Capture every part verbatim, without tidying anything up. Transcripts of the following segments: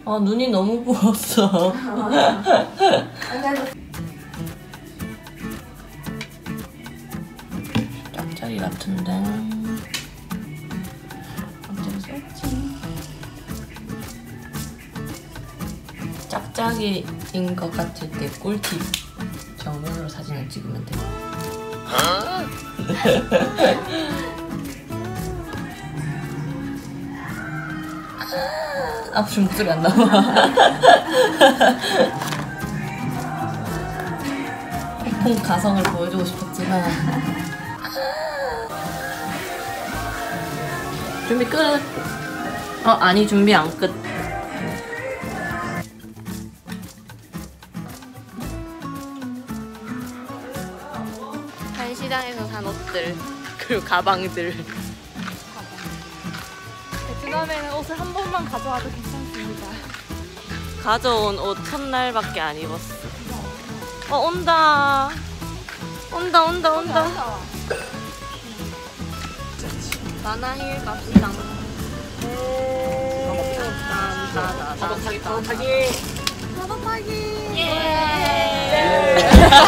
아 눈이 너무 부었어. 짝짝이 같은데. 어쩔 수 없지. 짝짝이인 것 같을 때 꿀팁. 정면으로 사진을 찍으면 돼. 아, 지금 목소리 안 나와. 폭풍 가성을 보여주고 싶었지만. 준비 끝. 어, 아니, 준비 안 끝. 한시장에서 산 옷들, 그리고 가방들. 베트남에는 옷을 한 번만 가져와도 괜찮습니다. 가져온 옷 첫날밖에 안 입었어. 어, 온다. 온다, 온다, 온다. 나나힐 갑시다. 파도 타기, 파도 타기. 파도 타기. 예.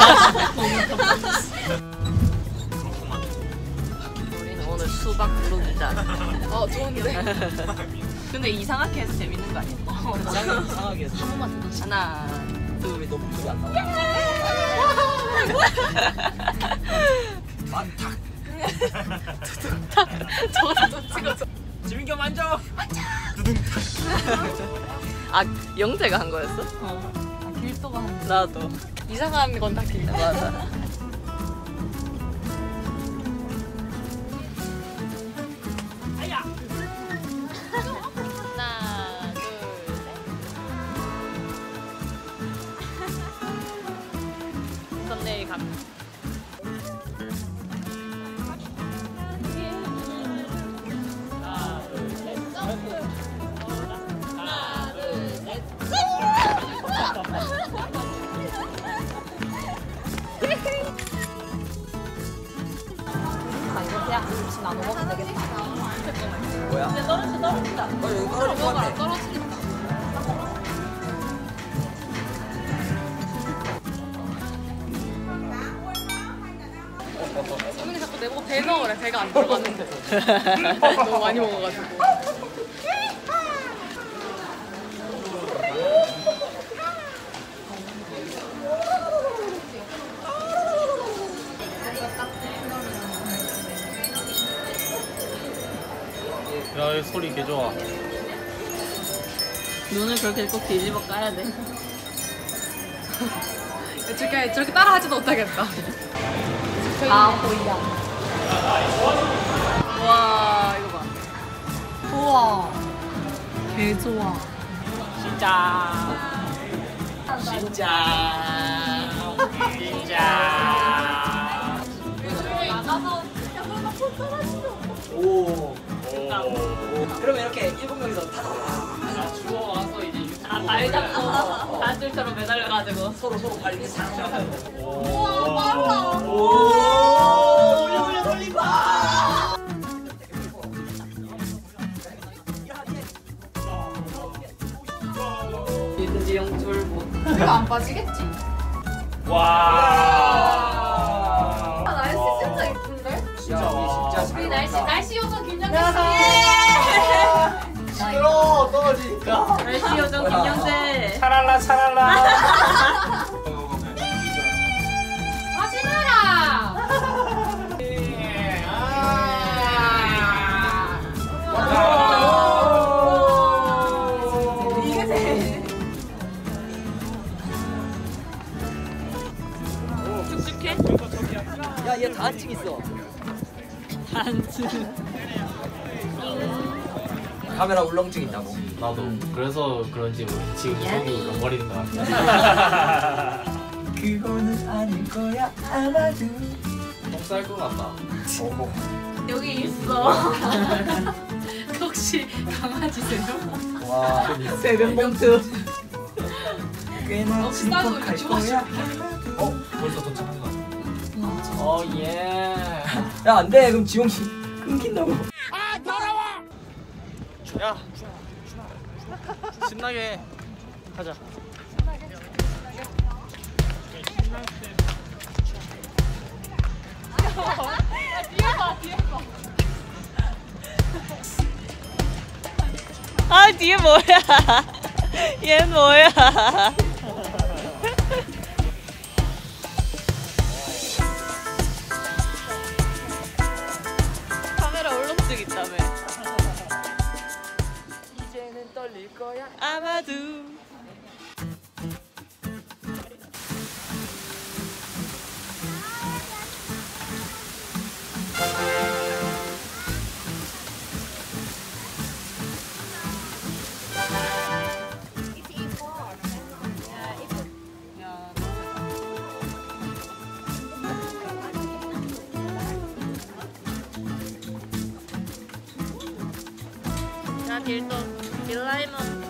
우리는 오늘 수박 부르기다. 어, 좋은데? 근데 이상하게 해서 재밌는 거 아니야? 어, 이상하게 해서. 한 번만 더. 하나, 둘. 왜 너 목소리 안 나와? 만탁. 저거 좀 찍어줘. 지민경 만져. 아, 영재가 한 거였어? 어. 아, 길도가 한 거. 나도. 이상한 건 다 길도. 맞아. 아야. 하나, 둘, 셋. 썸네일 각. 나눠 먹으면 되겠다. 뭐야? 근데 떨어져, 떨어진다. 어, 여기 떨어질 것 같네. 떨어지니까. 어머니 자꾸 내보고 배 넣으래. 배가 안 들어갔는데. 너무 많이 먹어가지고. 야, 이 소리 개 좋아. 눈을 그렇게 꼭 뒤집어 까야 돼. 저렇게, 저렇게 따라하지도 못하겠다. 아, 보이야. 와, 이거 봐. 우와. 개 좋아. 진짜. 진짜. 진짜. 나가서 그냥 폰 떨어지죠. 오. 그러면 이렇게 일곱 명이서 다 주워 와서 이제 아, 발 잡고 단줄처럼 매달려가지고. 서로 서로 발이 싹. 우와, 빨라. 오. 돌려 돌려 돌리봐. 윤지영 졸부. 이거 안 빠지겠지? 와. 아, 날씨 진짜 예쁜데? 진짜 우리 진짜 잘 우리 날씨, 나온다. 날씨 요정 김영재 씨. 시끄러워 떨어지니까. 날씨 요정 뭐야. 김영재. 차랄라 차랄라. 하지 마라. 이게 제일. 축축해? 야, 얘 다한증 있어. 단추. 카메라 울렁증 있다고. 나도 그래서 그런지 모르 지금 속이 울렁거리는 것 같아. 그거는 아닐 거야 아마도. 똥쌀 것 같다. 여기 있어. 혹시 강아지세요? 와. 세병봉투. 꽤나 역시 따로 이렇게 거야. 어? 벌써 도착한 것 같아. 어, 예. 야, 안 돼. 그럼 지용 씨 끊긴다고. 야, 신나게 하자. 아 뒤에 뭐야? 얘 뭐야? 카메라 울렁증 있다며. 이제는 떨릴 거야. 아마도. 자, 길도 길라이먼.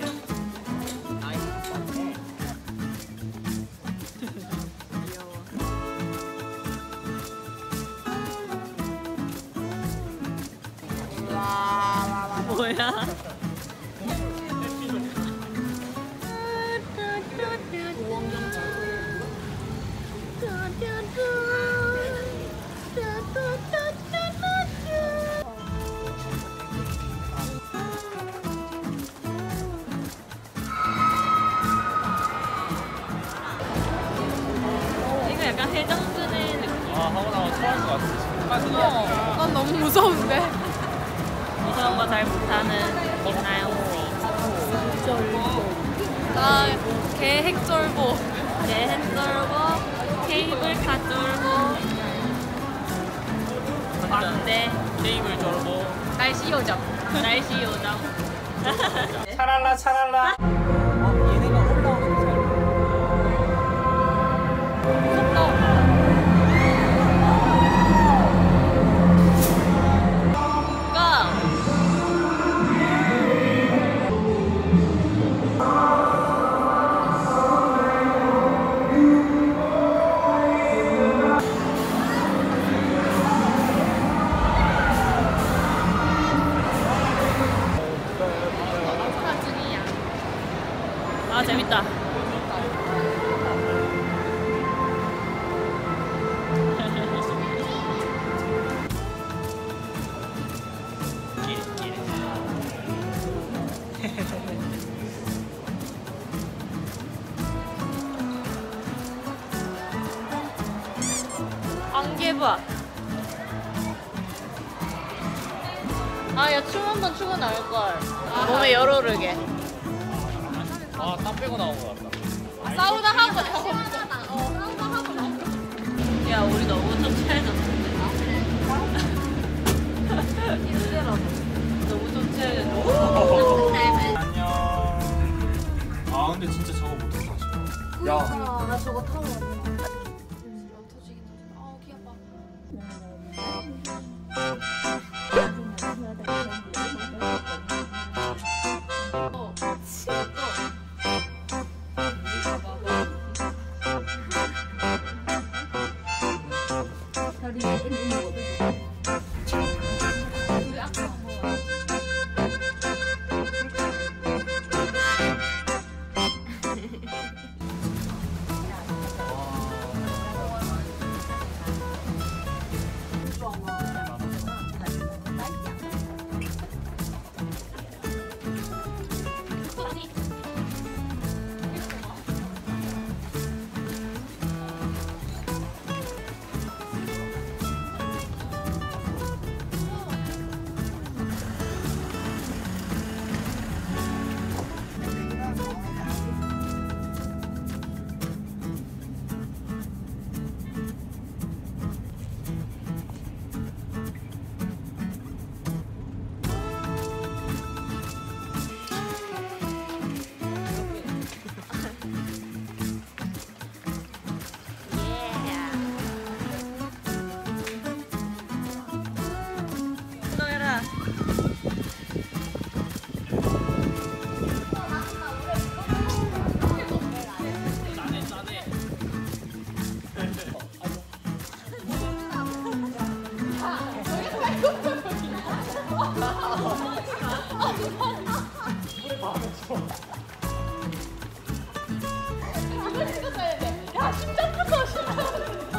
뭐야? 이거 약간 해장술의 느낌. 아 하고 나면 토할 것 같아. 어, 난 너무 무서운데. 무서운 거 잘 못하는 김나영 씨. 나 개핵절보. 대행 썰고 케이블카 썰고 막대 테이블 절보. 날씨 요정. 날씨 요정. 차랄라 차랄라. 어, 얘네가 올라오는 거 잘. 아 재밌다. 안개봐. 아야 춤 한번 추고 나올걸. 몸에 열 오르게. 아땀 빼고 나온 것 같다. 싸우다 하고 나오잖아. 어, 싸우다 하고 나오고. 야 우리 너무 좀 취해졌는데. 너무 좀 취해졌어. 안녕. 아 근데 진짜 저거 못했어. 야. 나 저거 타고 왔는데. 터지긴 터지네. 아, 귀 아파. 어, 진짜. 우리 아까 뭐 운동해라. 짜네 짜네. 물에 바로 야 심장부터 심장.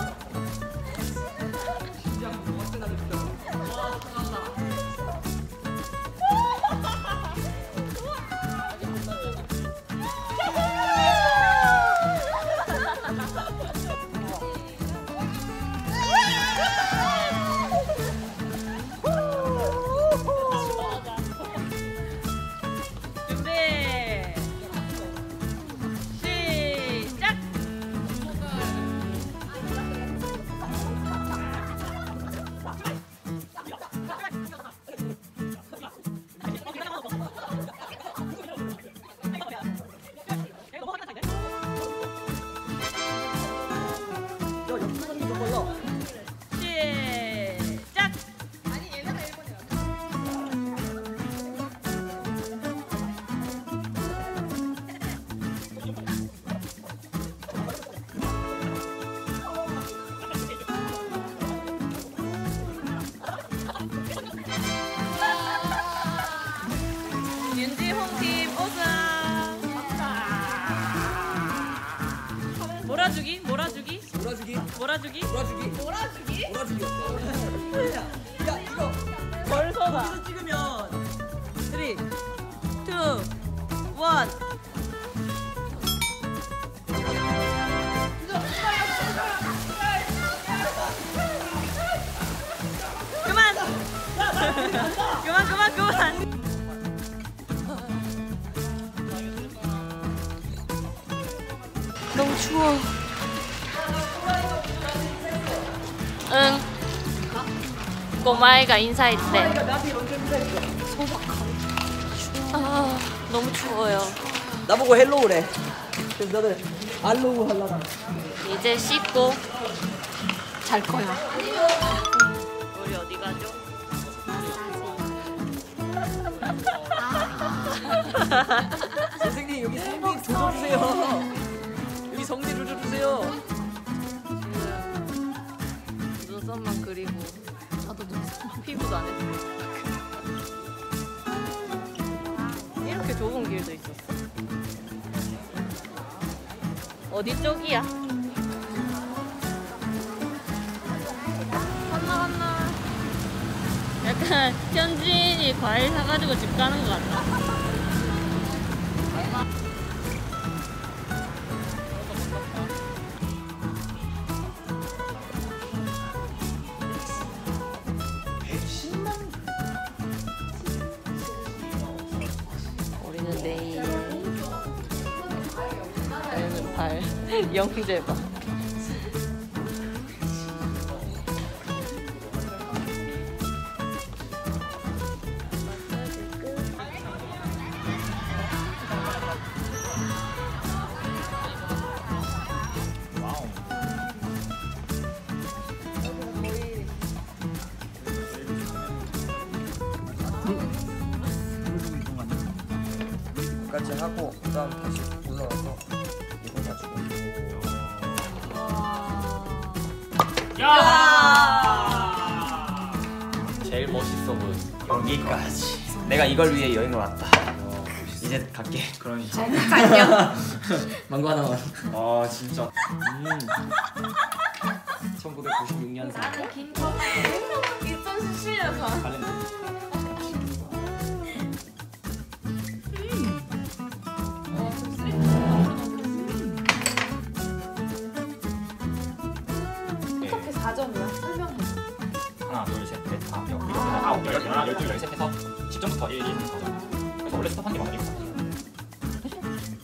몰아주기? 몰아주기? 몰아주기? 몰아주기? 몰아주기? 몰아주기? 몰아주기 어때? 야, 야 이거 벌써다. 여기서 찍으면 삼, 이, 일. 그만! 그만 그만 그만! 너무 추워. 응. 꼬마애가 인사했대. 아, 너무 추워요. 나보고 헬로우래. 그래서 너는 알로우 하려나? 이제 씻고 잘 거야. 우리 어디 가죠? 선생님 여기 성비 조져주세요. 여기 성비 조져주세요. 눈썹만 그리고 저도 눈썹 피부도 안 했어요. 이렇게 좁은 길도 있었어? 어디 쪽이야? 한나 한나 약간 현진이 과일 사가지고 집 가는 것 같다. 우리는 내일 발은 발 영재봐. 까지 하고 그다음 다시 올라와서 이거 가지고 야! 제일 멋있어 보여. 여기까지. 내가 이걸 위해 여행을 왔다. 이제 갈게. 그러니까. 안녕. 망고 하나만. 아 진짜. 음. 천구백구십육 년생. 이천십칠 년산. 갈랜드. 어떻게 사 점이야? 설명해. 하나, 둘, 셋, 넷, 다섯, 여섯, 일곱, 여덟, 아홉, 열, 열하나, 열둘, 열셋 해서 십 점부터 일, 이, 삼, 사 점. 그래서 원래 스톱한 게 많으니까.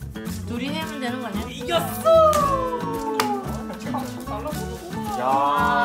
둘이 내면 되는 거 아니야? 이겼어. 야.